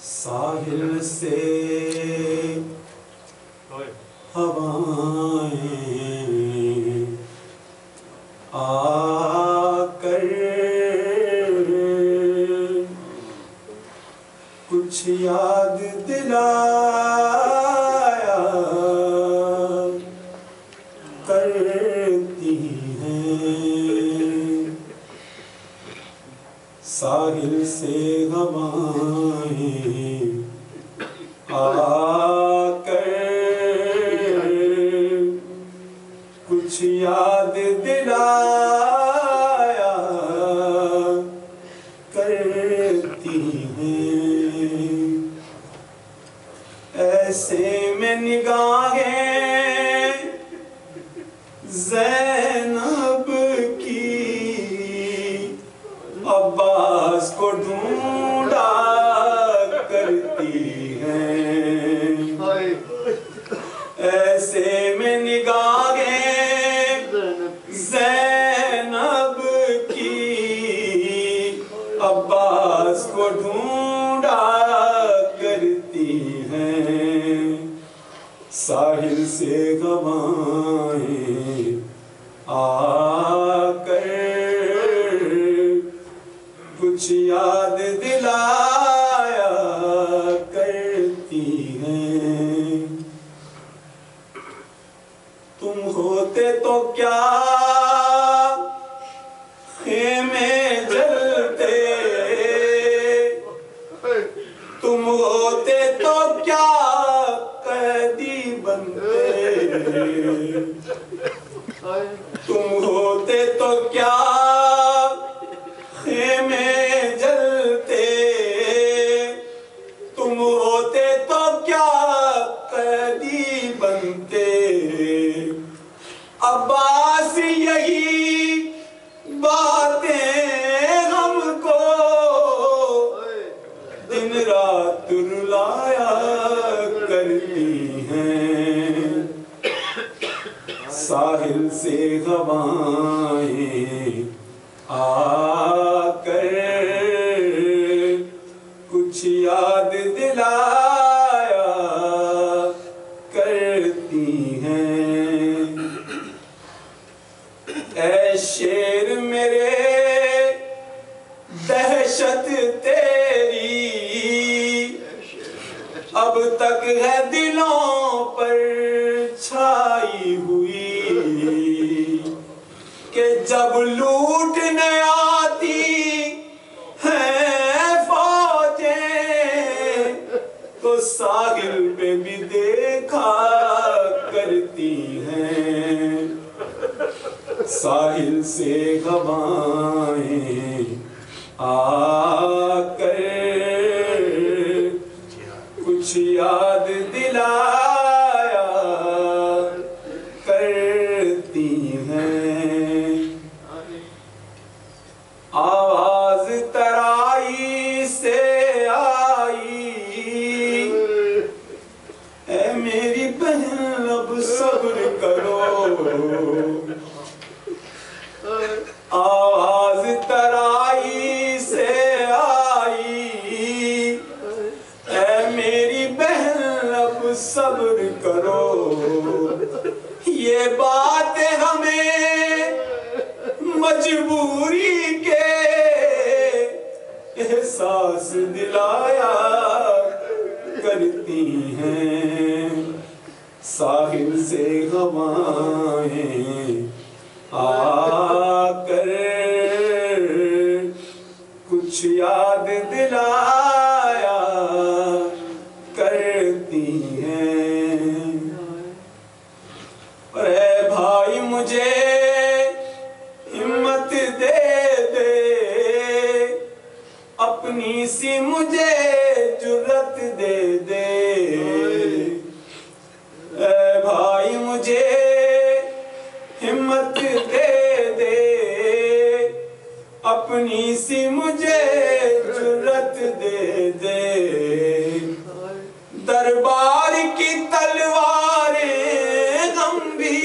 ساحل سے ہوائیں آ کر کچھ یاد دلایا کرتی ہیں، ساحل سے ہوائیں آ کر کچھ یاد دلایا کرتی ہیں، ایسے میں نگاہیں زینب کی عباس کو ڈھونڈا کرتی ہیں، ایسے میں نگاہیں زینب کی عباس کو ڈھونڈا کرتی ہیں، ساحل سے ہوائیں آ کر کچھ یاد دلایا کرتی ہیں، تم ہوتے تو کیا خیمے جلتے، تم ہوتے تو کیا قیدی بنتے، تم ہوتے تو کیا خیمے جلتے، تم ہوتے تو کیا قیدی بنتے، عباس یہی باتیں ہم کو دن رات رلایا کرتی ہیں، ساحل سے ہوائیں آ کر کچھ یاد دلایا کرتی ہیں، اے شیر میرے دہشت تیری اب تک ہے دلوں پر چھائی ہوئی، کہ جب لوٹنے آتی ہیں فوجیں تو ساحل پہ بھی دیکھا کرتی ہیں، ساحل سے ہوائیں آ کر کچھ یاد دلایا کرتی ہیں، آواز ترائی سے آئی، اے میری بہن اب صبر کرو، آواز ترائی سے آئی، اے میری بہن اب صبر کرو، یہ بات ہمیں مجبوری کے احساس دلایا کرتی ہیں، ساحل سے ہوائیں آ کر کچھ یاد دلایا کرتی ہیں، اور اے بھائی مجھے ہمت دے دے، اپنی سی مجھے جرت دے دے، اے بھائی مجھے ہمت دے دے، اپنی سی مجھے جرت دے دے، دربار کی تلواریں ہم بھی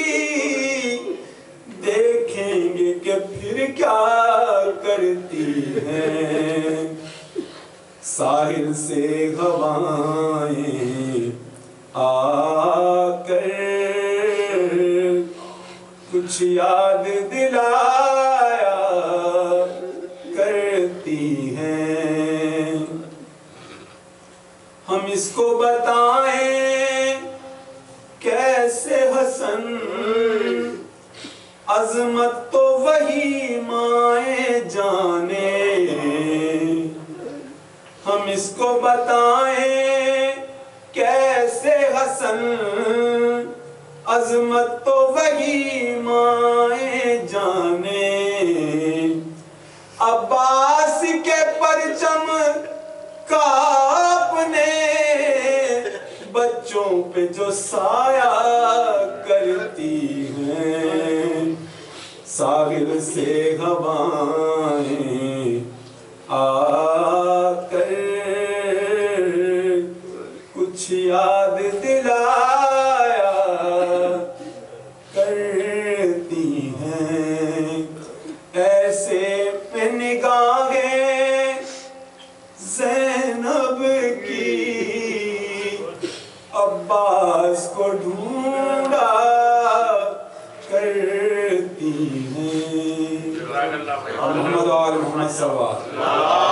دیکھیں گے کہ پھر کیا کرتی ہیں، ساحل سے ہوائیں آ کر کچھ یاد دلایا کرتی ہیں. ہم اس کو بتائیں کیسے حسن، عظمت تو وہی مائیں جانے. ہم اس کو بتائیں کیسے حسن، عظمت تو وہی مائیں جانے. عباس کے پرچم کا اپنے بچوں پہ جو سایہ کرتی ہیں. ساحل سے ہوائیں آ کر کچھ یاد دلایا کرتی ہیں. ایسے پہ نگاہیں زینب کی عباس کو ڈھونڈا کرتی ہیں. محمد آل محمد صلی اللہ علیہ وسلم.